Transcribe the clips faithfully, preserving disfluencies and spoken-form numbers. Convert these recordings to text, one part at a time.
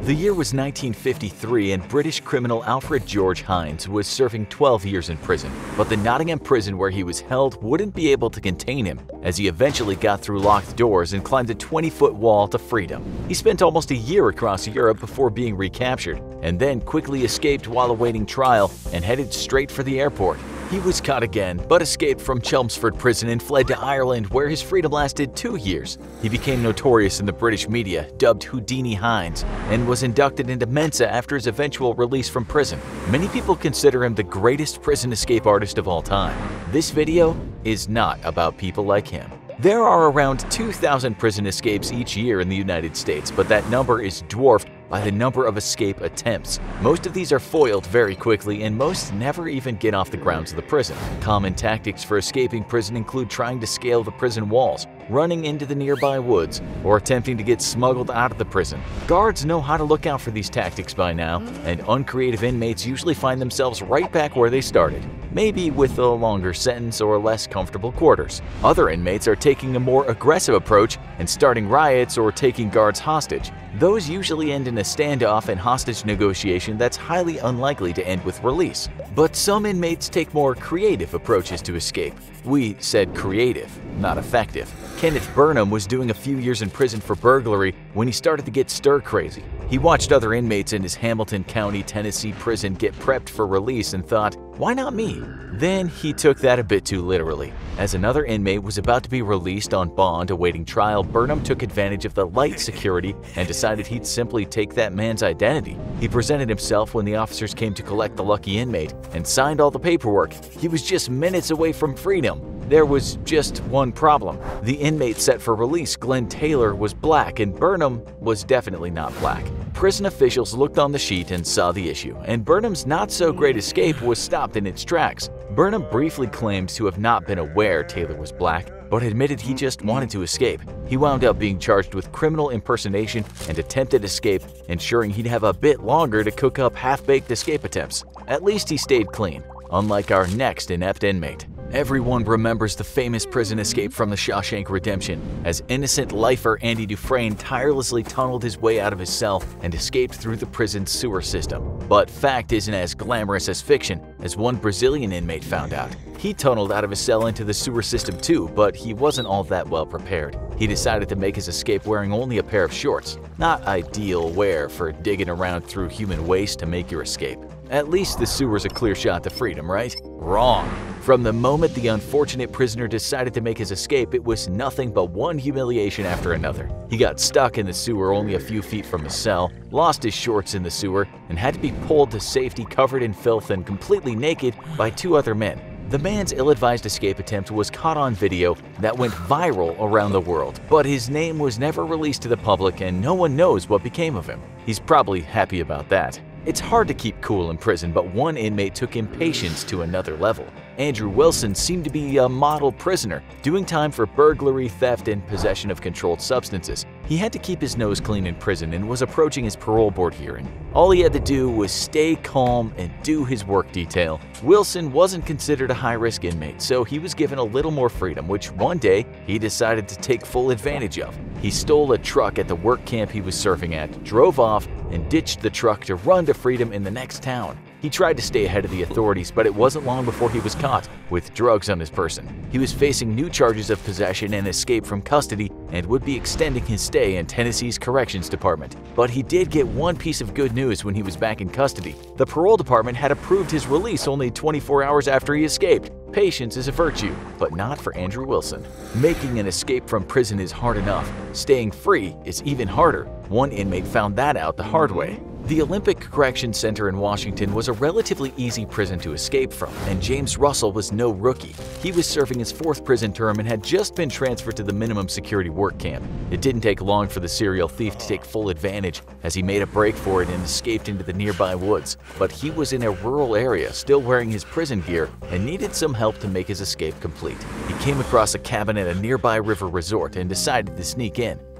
The year was nineteen fifty-three and British criminal Alfred George Hines was serving twelve years in prison, but the Nottingham prison where he was held wouldn't be able to contain him, as he eventually got through locked doors and climbed a twenty-foot wall to freedom. He spent almost a year across Europe before being recaptured, and then quickly escaped while awaiting trial and headed straight for the airport. He was caught again, but escaped from Chelmsford prison and fled to Ireland, where his freedom lasted two years. He became notorious in the British media, dubbed Houdini Hines, and was inducted into Mensa after his eventual release from prison. Many people consider him the greatest prison escape artist of all time. This video is not about people like him. There are around two thousand prison escapes each year in the United States, but that number is dwarfed by the number of escape attempts. Most of these are foiled very quickly, and most never even get off the grounds of the prison. Common tactics for escaping prison include trying to scale the prison walls, running into the nearby woods, or attempting to get smuggled out of the prison. Guards know how to look out for these tactics by now, and uncreative inmates usually find themselves right back where they started, maybe with a longer sentence or less comfortable quarters. Other inmates are taking a more aggressive approach and starting riots or taking guards hostage. Those usually end in a standoff and hostage negotiation that's highly unlikely to end with release. But some inmates take more creative approaches to escape. We said creative, not effective. Kenneth Burnham was doing a few years in prison for burglary when he started to get stir-crazy. He watched other inmates in his Hamilton County, Tennessee prison get prepped for release and thought, why not me? Then he took that a bit too literally. As another inmate was about to be released on bond awaiting trial, Burnham took advantage of the light security and decided he'd simply take that man's identity. He presented himself when the officers came to collect the lucky inmate and signed all the paperwork. He was just minutes away from freedom. There was just one problem. The inmate set for release, Glenn Taylor, was black and Burnham was definitely not black. Prison officials looked on the sheet and saw the issue, and Burnham's not-so-great escape was stopped in its tracks. Burnham briefly claimed to have not been aware Taylor was black, but admitted he just wanted to escape. He wound up being charged with criminal impersonation and attempted escape, ensuring he'd have a bit longer to cook up half-baked escape attempts. At least he stayed clean, unlike our next inept inmate. Everyone remembers the famous prison escape from the Shawshank Redemption, as innocent lifer Andy Dufresne tirelessly tunneled his way out of his cell and escaped through the prison's sewer system. But fact isn't as glamorous as fiction, as one Brazilian inmate found out. He tunneled out of his cell into the sewer system too, but he wasn't all that well prepared. He decided to make his escape wearing only a pair of shorts. Not ideal wear for digging around through human waste to make your escape. At least the sewer's a clear shot to freedom, right? Wrong. From the moment the unfortunate prisoner decided to make his escape, it was nothing but one humiliation after another. He got stuck in the sewer only a few feet from his cell, lost his shorts in the sewer, and had to be pulled to safety covered in filth and completely naked by two other men. The man's ill-advised escape attempt was caught on video that went viral around the world, but his name was never released to the public and no one knows what became of him. He's probably happy about that. It's hard to keep cool in prison, but one inmate took impatience to another level. Andrew Wilson seemed to be a model prisoner, doing time for burglary, theft, and possession of controlled substances. He had to keep his nose clean in prison and was approaching his parole board hearing. All he had to do was stay calm and do his work detail. Wilson wasn't considered a high-risk inmate, so he was given a little more freedom, which one day he decided to take full advantage of. He stole a truck at the work camp he was serving at, drove off, and ditched the truck to run to freedom in the next town. He tried to stay ahead of the authorities, but it wasn't long before he was caught with drugs on his person. He was facing new charges of possession and escape from custody and would be extending his stay in Tennessee's Corrections Department. But he did get one piece of good news when he was back in custody. The parole department had approved his release only twenty-four hours after he escaped. Patience is a virtue, but not for Andrew Wilson. Making an escape from prison is hard enough. Staying free is even harder. One inmate found that out the hard way. The Olympic Correction Center in Washington was a relatively easy prison to escape from, and James Russell was no rookie. He was serving his fourth prison term and had just been transferred to the minimum security work camp. It didn't take long for the serial thief to take full advantage, as he made a break for it and escaped into the nearby woods. But he was in a rural area, still wearing his prison gear, and needed some help to make his escape complete. He came across a cabin at a nearby river resort and decided to sneak in.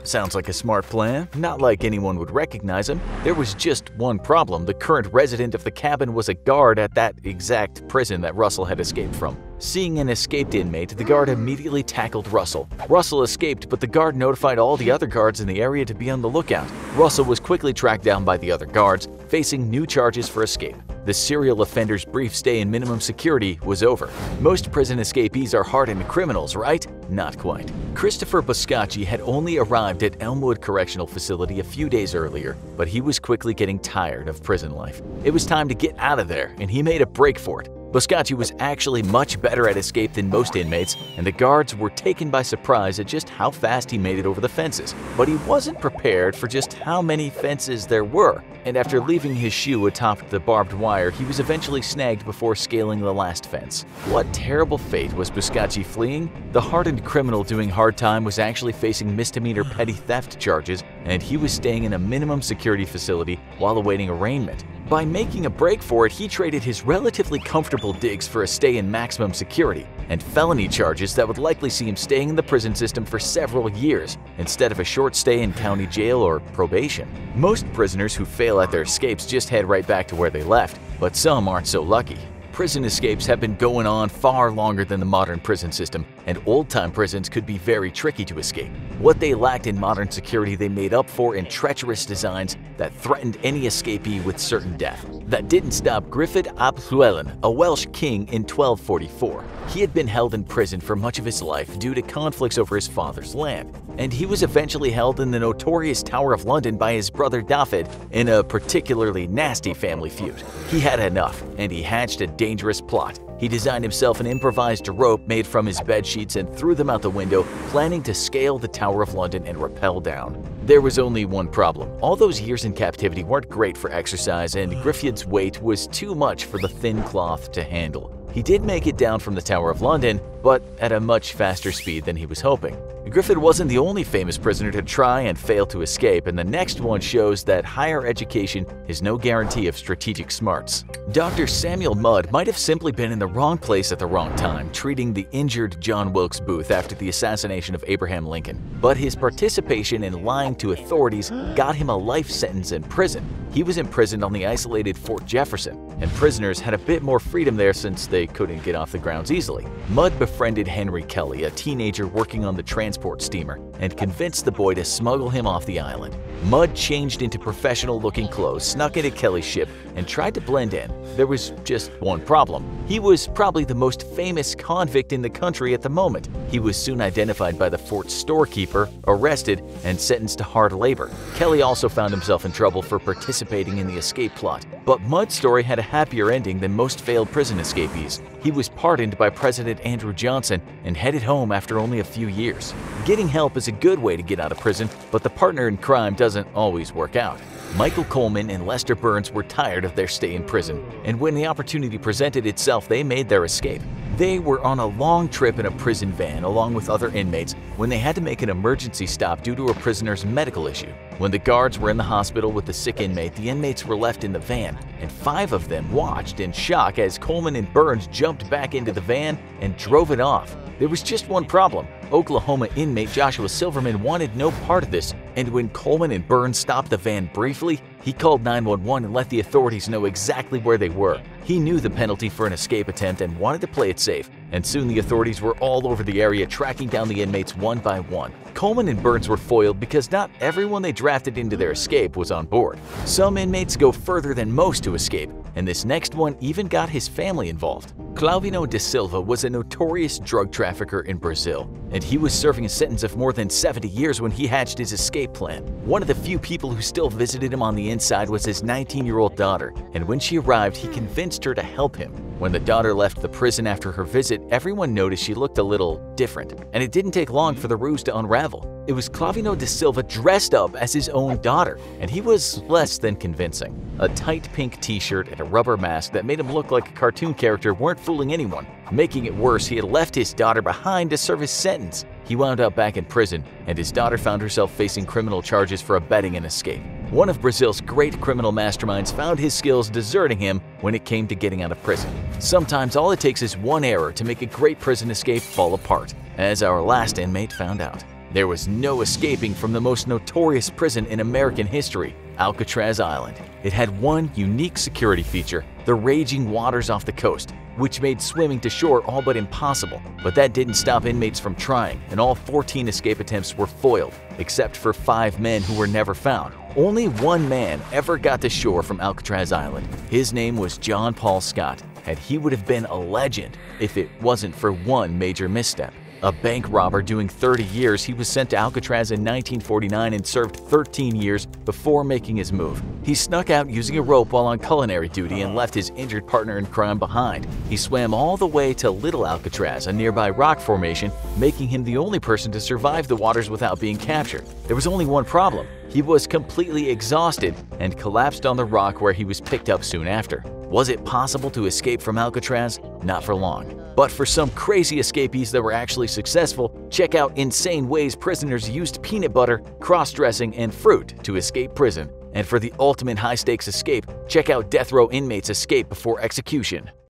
Sounds like a smart plan, not like anyone would recognize him. There was just one problem. The current resident of the cabin was a guard at that exact prison that Russell had escaped from. Seeing an escaped inmate, the guard immediately tackled Russell. Russell escaped, but the guard notified all the other guards in the area to be on the lookout. Russell was quickly tracked down by the other guards, facing new charges for escape. The serial offender's brief stay in minimum security was over. Most prison escapees are hardened criminals, right? Not quite. Christopher Boscacci had only arrived at Elmwood Correctional Facility a few days earlier, but he was quickly getting tired of prison life. It was time to get out of there, and he made a break for it. Boscacci was actually much better at escape than most inmates, and the guards were taken by surprise at just how fast he made it over the fences. But he wasn't prepared for just how many fences there were, and after leaving his shoe atop the barbed wire, he was eventually snagged before scaling the last fence. What terrible fate was Boscacci fleeing? The hardened criminal doing hard time was actually facing misdemeanor petty theft charges, and he was staying in a minimum security facility while awaiting arraignment. By making a break for it, he traded his relatively comfortable digs for a stay in maximum security and felony charges that would likely see him staying in the prison system for several years, instead of a short stay in county jail or probation. Most prisoners who fail at their escapes just head right back to where they left, but some aren't so lucky. Prison escapes have been going on far longer than the modern prison system, and old-time prisons could be very tricky to escape. What they lacked in modern security they made up for in treacherous designs that threatened any escapee with certain death. That didn't stop Griffith ap Llywelyn, a Welsh king, in twelve forty-four. He had been held in prison for much of his life due to conflicts over his father's land, and he was eventually held in the notorious Tower of London by his brother Dafydd in a particularly nasty family feud. He had enough, and he hatched a dangerous plot. He designed himself an improvised rope made from his bed sheets and threw them out the window, planning to scale the Tower of London and rappel down. There was only one problem. All those years in captivity weren't great for exercise, and Griffith's weight was too much for the thin cloth to handle. He did make it down from the Tower of London, but at a much faster speed than he was hoping. Griffith wasn't the only famous prisoner to try and fail to escape, and the next one shows that higher education is no guarantee of strategic smarts. Doctor Samuel Mudd might have simply been in the wrong place at the wrong time, treating the injured John Wilkes Booth after the assassination of Abraham Lincoln. But his participation in lying to authorities got him a life sentence in prison. He was imprisoned on the isolated Fort Jefferson, and prisoners had a bit more freedom there since they couldn't get off the grounds easily. Mudd befriended Henry Kelly, a teenager working on the transport steamer, and convinced the boy to smuggle him off the island. Mudd changed into professional-looking clothes, snuck into Kelly's ship, and tried to blend in. There was just one problem. He was probably the most famous convict in the country at the moment. He was soon identified by the fort's storekeeper, arrested, and sentenced to hard labor. Kelly also found himself in trouble for participating in the escape plot. But Mudd's story had a happier ending than most failed prison escapees. He was pardoned by President Andrew Johnson and headed home after only a few years. Getting help is a good way to get out of prison, but the partner in crime doesn't always work out. Michael Coleman and Lester Burns were tired of their stay in prison, and when the opportunity presented itself, they made their escape. They were on a long trip in a prison van along with other inmates when they had to make an emergency stop due to a prisoner's medical issue. When the guards were in the hospital with the sick inmate, the inmates were left in the van, and five of them watched in shock as Coleman and Burns jumped back into the van and drove it off. There was just one problem. Oklahoma inmate Joshua Silverman wanted no part of this, and when Coleman and Burns stopped the van briefly, he called nine one one and let the authorities know exactly where they were. He knew the penalty for an escape attempt and wanted to play it safe, and soon the authorities were all over the area tracking down the inmates one by one. Coleman and Burns were foiled because not everyone they drafted into their escape was on board. Some inmates go further than most to escape, and this next one even got his family involved. Clavino da Silva was a notorious drug trafficker in Brazil, and he was serving a sentence of more than seventy years when he hatched his escape plan. One of the few people who still visited him on the inside was his nineteen-year-old daughter, and when she arrived, he convinced her to help him. When the daughter left the prison after her visit, everyone noticed she looked a little different, and it didn't take long for the ruse to unravel. It was Clavino da Silva dressed up as his own daughter, and he was less than convincing. A tight pink t-shirt and a rubber mask that made him look like a cartoon character weren't fooling anyone. Making it worse, he had left his daughter behind to serve his sentence. He wound up back in prison, and his daughter found herself facing criminal charges for abetting an escape. One of Brazil's great criminal masterminds found his skills deserting him when it came to getting out of prison. Sometimes all it takes is one error to make a great prison escape fall apart, as our last inmate found out. There was no escaping from the most notorious prison in American history, Alcatraz Island. It had one unique security feature, the raging waters off the coast, which made swimming to shore all but impossible. But that didn't stop inmates from trying, and all fourteen escape attempts were foiled, except for five men who were never found. Only one man ever got to shore from Alcatraz Island. His name was John Paul Scott, and he would have been a legend if it wasn't for one major misstep. A bank robber doing thirty years, he was sent to Alcatraz in nineteen forty-nine and served thirteen years before making his move. He snuck out using a rope while on culinary duty and left his injured partner in crime behind. He swam all the way to Little Alcatraz, a nearby rock formation, making him the only person to survive the waters without being captured. There was only one problem. He was completely exhausted and collapsed on the rock where he was picked up soon after. Was it possible to escape from Alcatraz? Not for long. But for some crazy escapees that were actually successful, check out insane ways prisoners used peanut butter, cross-dressing, and fruit to escape prison. And for the ultimate high-stakes escape, check out death row inmates' escape before execution.